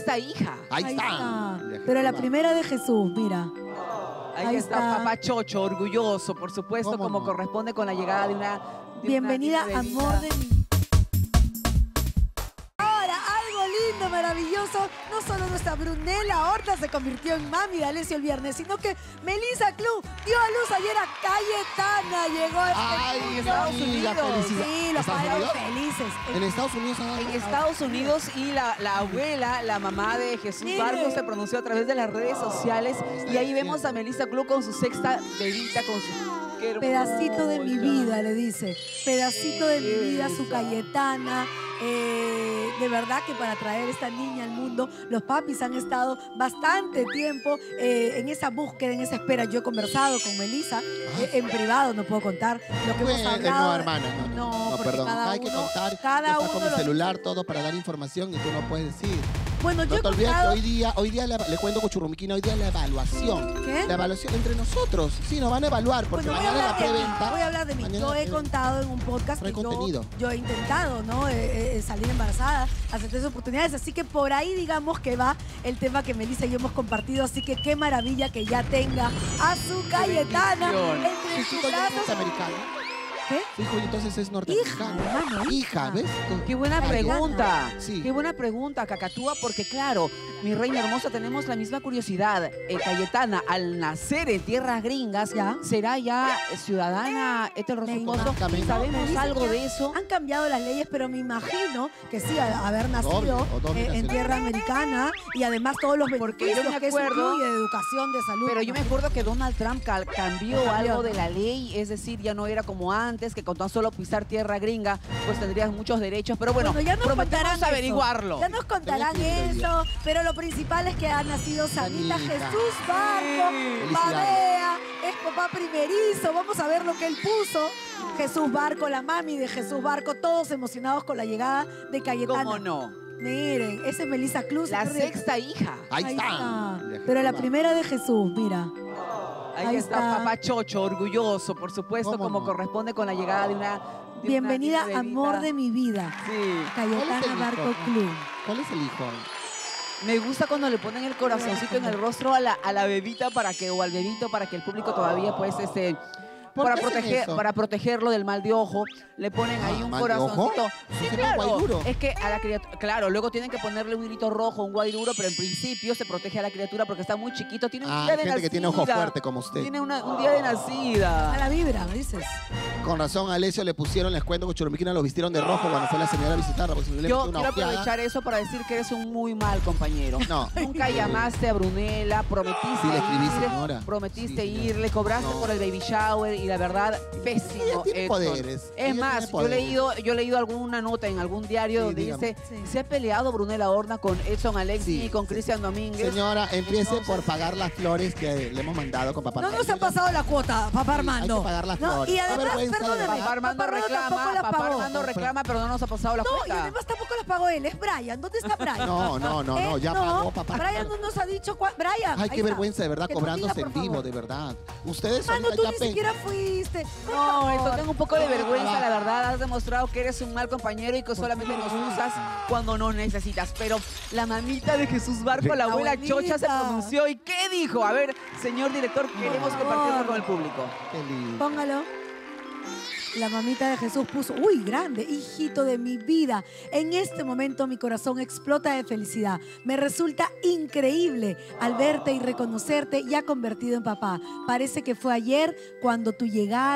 sexta hija. Ahí está. Pero la primera de Jesús, mira. Ahí está papá Chocho, orgulloso, por supuesto, ¿Cómo como no? corresponde con la llegada de una... Bienvenida, bebita. amor de mi... Ahora, algo lindo, maravilloso. No solo nuestra Brunella Horta se convirtió en mami de Alessio el viernes, sino que Melissa Club dio a luz ayer a Cayetana. Llegó a Ay, mundo. Estados amiga, Unidos. felicidad. Sí, los ¿Estados padres Unidos? felices. En Estados Unidos. En Estados Unidos y la abuela, la mamá de Jesús Mire. Barco se pronunció a través de las redes sociales y ahí vemos a Melissa Club con su sexta bebita, con su... Qué Pedacito de mi hermosa. vida, le dice. Pedacito de mi vida, su Cayetana. De verdad que para traer esta niña al mundo, los papis han estado bastante tiempo en esa búsqueda, en esa espera. Yo he conversado con Melissa en privado, no puedo contar lo que hemos hablado. No, hermana, no, porque perdón. cada Hay que uno- contar. cada Está uno con el lo celular todo para dar información y tú no puedes decir. Bueno, yo No he te olvides que contado... hoy día le cuento con Churrumiquina, hoy día la evaluación. ¿Qué? La evaluación entre nosotros. Sí, nos van a evaluar porque Bueno, voy a mañana la hablar de mí, preventa. voy a hablar de mí. mañana Yo la he preventa. contado en un podcast Trae que contenido. yo he intentado, ¿no? Salir embarazada, hacer tres oportunidades. Así que por ahí digamos que va el tema que Melissa y yo hemos compartido. Así que qué maravilla que ya tenga a su Cayetana bendición. entre Su sus hijo ya es brazos. norteamericano. ¿Qué? Su hijo entonces es norteamericano. hermano, Hija, ¿ves? Qué buena Cayetana. pregunta. Sí. Qué buena pregunta, Cacatúa, porque claro, mi reina hermosa, tenemos la misma curiosidad. Cayetana, al nacer en tierras gringas, Ya. ¿será ya ciudadana heterosexuoso? Exactamente. ¿Sabemos Dicen algo que de eso? Han cambiado las leyes, pero me imagino que sí, al haber nacido Doble en nacionalidad. tierra americana y además todos los Porque beneficios yo me que eso acuerdo- incluye de educación, de salud. Pero yo me acuerdo que Donald Trump cambió Cambió. algo de la ley, es decir, ya no era como antes, que con tan solo pisar tierra gringa, pues tendrías muchos derechos. Pero bueno, ya nos prometemos contarán averiguarlo. Eso. Ya nos contarán Te voy a escribir eso, pero lo principal es que ha nacido Sanita Sanita. Jesús Barco, Felicidades. Babea, es papá primerizo, vamos a ver lo que él puso. Jesús Barco, la mami de Jesús Barco, todos emocionados con la llegada de Cayetana. ¿Cómo no? Miren, esa es Melissa Cruz. La sexta hija. Ahí está. Pero la primera de Jesús, mira. Ahí, Ahí está, está. papá Chocho, orgulloso, por supuesto, ¿Cómo como no? corresponde con la llegada de una... Bienvenida, amor de mi vida. Sí. ¿Cuál es Cayetana el Barco hijo? Club. ¿Cuál es el hijo? Me gusta cuando le ponen el corazoncito en el rostro a la bebita para que, o al bebito para que el público todavía, pues, ¿Por para qué hacen eso? para protegerlo del mal de ojo, le ponen ahí un ¿mal de ojo? corazoncito. Sí, Se llama claro. guaiduro. Es que a la criatura, claro, luego tienen que ponerle un hilito rojo, un guaiduro, pero en principio se protege a la criatura porque está muy chiquito. Tiene un Ah, día hay de gente nacida. que tiene ojo fuerte como usted. Tiene un día de nacida. A la vibra, dices. Con razón, a Alessio le pusieron, les cuento, con Churrumiquina lo vistieron de rojo cuando fue la señora a visitarla. Porque si no le Yo metió una quiero ojeada. aprovechar eso para decir que eres un muy mal compañero. No. Nunca llamaste a Brunella, prometiste Sí, le escribí, ir, señora. prometiste Sí, señora. ir, le cobraste No. por el baby shower y la verdad, pésimo. Ella tiene Edson. poderes. Es Ella más, tiene yo he poderes. leído alguna nota en algún diario Sí, donde dígame. dice, Sí. se ha peleado Brunella Horna con Edson Alexi Sí, y con sí. Cristian Domínguez. Señora, empiece por pagar las flores que le hemos mandado con papá. No nos ha pasado la cuota, papá Armando. Hay que pagar las No, flores. y Da además, vergüenza, perdóname, de Papá Armando tampoco reclama, las papá pagó. Armando reclama, pero no nos ha pasado la No, y cuenta. además tampoco las pagó él, es Brian. ¿Dónde está Brian? No, ya pagó papá. Brian no nos ha dicho Brian. Ay, ahí qué está. vergüenza, de verdad, Que nos cobrándose diga, en por vivo, favor. de verdad. Ustedes Mano, ahorita tú ya ni pen- siquiera fuiste. Por No, favor. esto tengo un poco de vergüenza, la verdad. Has demostrado que eres un mal compañero y que solamente nos usas cuando nos necesitas. Pero la mamita de Jesús Barco, la abuela Abuelita. Chocha, se pronunció. ¿Y qué dijo? A ver, señor director, queremos favor. compartirlo con el público. Qué lindo. Póngalo. La mamita de Jesús puso, uy, grande, hijito de mi vida. En este momento mi corazón explota de felicidad. Me resulta increíble al verte y reconocerte ya convertido en papá. Parece que fue ayer cuando tu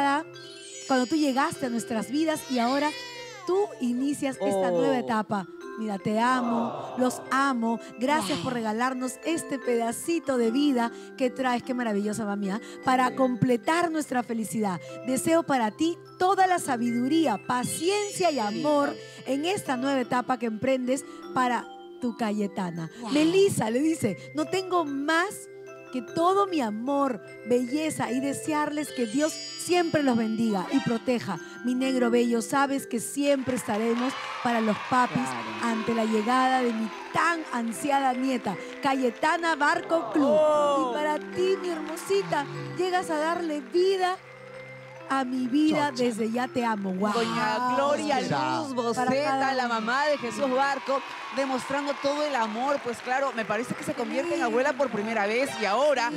llegaste a nuestras vidas y ahora tú inicias esta Oh. nueva etapa. Mira, te amo, los amo. Gracias por regalarnos este pedacito de vida que traes, qué maravillosa va mía, para completar nuestra felicidad. Deseo para ti toda la sabiduría, paciencia y amor en esta nueva etapa que emprendes para tu Cayetana. Melissa le dice, no tengo más que todo mi amor, belleza y desearles que Dios siempre los bendiga y proteja. Mi negro bello, sabes que siempre estaremos para los papis ante la llegada de mi tan ansiada nieta, Cayetana Barco Club. Y para ti, mi hermosita, llegas a darle vida a mi vida Chocha. desde ya te amo. Guau. Doña Gloria Chao. Luz Para cada Boceta, la uno. mamá de Jesús Barco, demostrando todo el amor. Pues claro, me parece que se convierte en abuela por primera vez y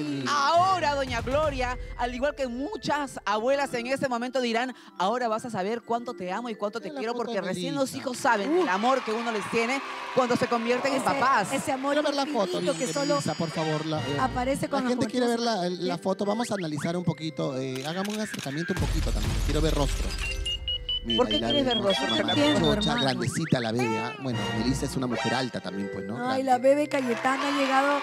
ahora, doña Gloria, al igual que muchas abuelas en este momento dirán, ahora vas a saber cuánto te amo y cuánto te quiero, porque recién los hijos saben el amor que uno les tiene cuando se convierten en papás. Ese amor Quiero ver la foto, infinito que solo Melissa, por favor. aparece con la gente quiere ver la ¿sí? foto. Vamos a analizar un poquito. Hagamos un acercamiento un poquito también. Quiero ver rostro. Mira, ¿Por qué ahí la quieres ves, ver ¿no? rostro? Mamá, No entiendo, chocha, hermano. grandecita la bebé. ¿Ah? Bueno, Melissa es una mujer alta también, pues, ¿no? Ay, Grande. la bebé Cayetana ha llegado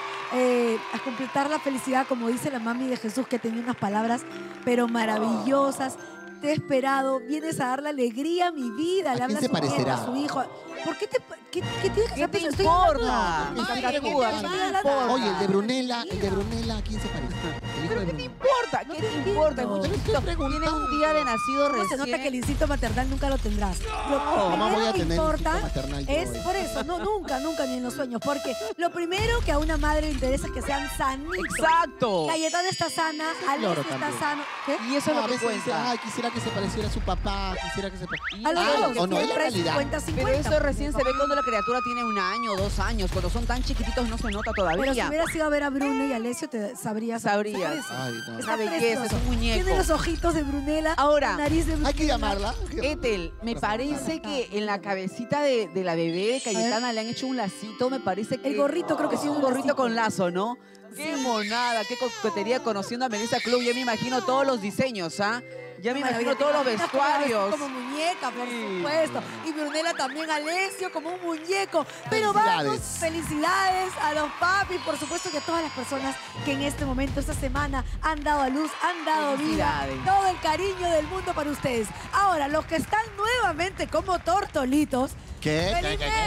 a completar la felicidad, como dice la mami de Jesús, que tenía unas palabras, pero maravillosas. Te he esperado, vienes a darle alegría a mi vida. ¿A Le quién habla se a su nieto, parecerá? a su hijo. ¿Por qué qué tienes que ¿Qué te hacer? Estoy importa? hablando- Ay, Ay, Tatúa, estoy ¿qué te hablando- importa? Oye, el de Brunella, ¿a quién se parece? El hijo ¿Pero de qué te Brunella. importa? No ¿Qué te te importa? entiendo. Mucho Pero estoy chiquito. Tiene preguntando. un día de nacido ¿Cómo se recién. nota que el instinto maternal nunca lo tendrás? Lo Mamá, voy primero a que tener importa instinto maternal yo es hoy. por eso, no, nunca, ni en los sueños, porque lo primero que a una madre le interesa es que sean sanitos. Exacto. Cayetana está sana, Alessio loro está también. sano. ¿Qué? Y eso es No, lo a que veces dice, cuenta. ay, quisiera que se pareciera a su papá, quisiera que se... A los Ah, dos, o no, es la siempre realidad. 50-50. Pero eso recién se ve cuando la criatura tiene 1 año, 2 años. Cuando son tan chiquititos no se nota Pero si todavía. hubieras ido a ver a Bruna y a Alessio, te sabrías. Sabrías. Ay, no. Está Una belleza, precioso. es un muñeco. Tiene los ojitos de Brunella, Ahora, la nariz de Brunella. Hay que llamarla. Ethel, me parece que en la cabecita de la bebé de Cayetana le han hecho un lacito, me parece que... El gorrito creo que es sí, un un gorrito lacito. con lazo, ¿no? Qué monada, qué coquetería conociendo a Melissa Club. Ya me imagino todos los diseños, ¿ah? Ya me imagino todos los vestuarios. Como muñeca, por Sí. supuesto. Y Brunella también, Alessio, como un muñeco. Pero vamos, felicidades a los papis, por supuesto que a todas las personas que en este momento, esta semana, han dado a luz, han dado vida. Felicidades. Todo el cariño del mundo para ustedes. Ahora, los que están nuevamente como tortolitos, ¿Qué?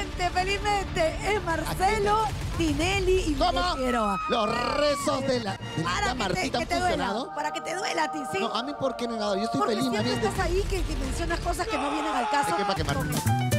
felizmente, es Marcelo, Tinelli y ¿Cómo? Miguel Figueroa. Los rezos de la Para Martita que han te duela, funcionado. para que te duela a ti, ¿sí? No, a mí, ¿por qué me ha dado? Yo estoy Porque feliz, más siempre bien. estás ahí que mencionas cosas que no vienen al caso. Es que para que Martita...